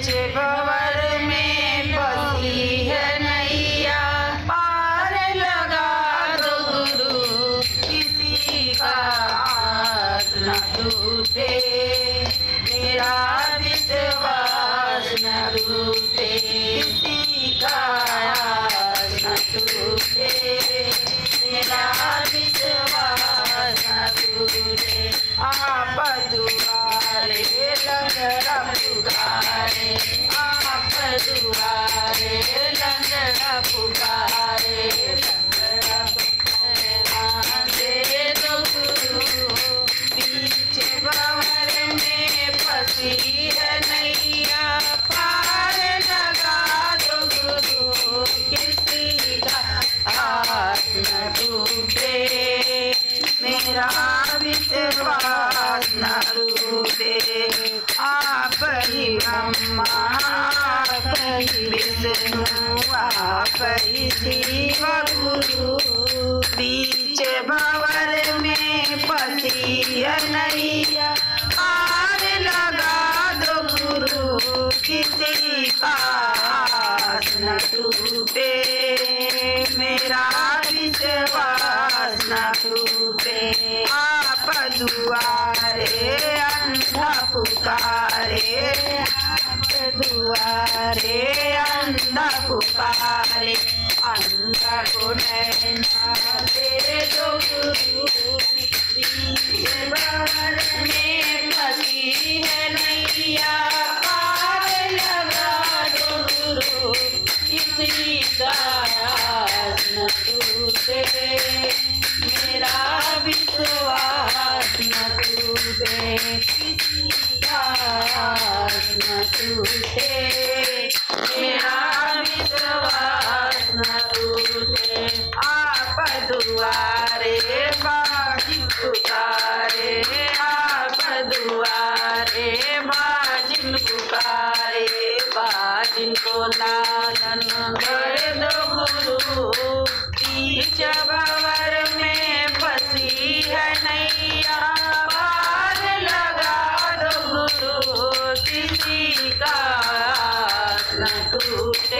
बीच भंवर में फंसी है नैया, पार लगा दो गुरु किसी का आस न टूटे, मेरा विश्वास न टूटे, किसी का आस न टूटे, मेरा विश्वास न टूटे। आप दुआरे लंगड़ा पुकारे, आप दुआरे लंगड़ा पुकारे, लंगड़ा दे दो गुरु बीच भंवर में फंसी है नैया, पार लगा दो गुरु किसी का आस न टूटे, मेरा विश्वास न टूटे। आप ही ब्रह्मा आप ही विष्णु आप ही शिव गुरु, बीच भंवर में फंसी है नैया, पार लगा दो गुरु किसी का आस न टूटे, मेरा विश्वास न टूटे। आप दुआरे अंधा पुकारे, आप दुआरे अंधा पुकारे, अंधा को नैना दे दो गुरु बीच भंवर में फंसी है नैया, पार लगा दो गुरु किसी का आस न टूटे, मेरा विश्वास न टूटे, किसी का आस न टूटे, मेरा विश्वास न टूटे। आप दुआरे बाजी पुकारे, आप दुआरे बाजिन पुकारे, बाजिन को लालन कर दो गुरु बीच भंवर में फंसी है नैया, पार लगा दो गुरु किसी का आस न टूटे,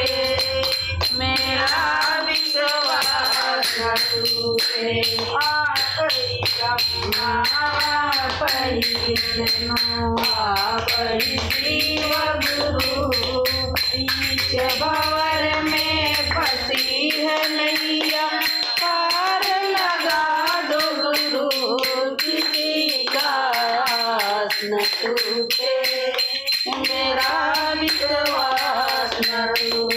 मेरा विश्वास न टूटे। आप ही ब्रह्मा आप ही विष्णु आप ही शिव गुरु, बीच भंवर में फंसी है नैया, पार लगा दो गुरु किसी का आस न टूटे, मेरा विश्वास न टूटे।